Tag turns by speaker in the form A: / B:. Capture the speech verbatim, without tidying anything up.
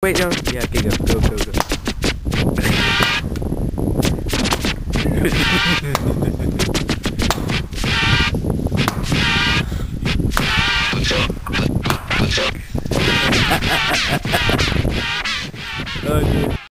A: Wait, no. Yeah, okay, go, go, go, go. Oh, dude.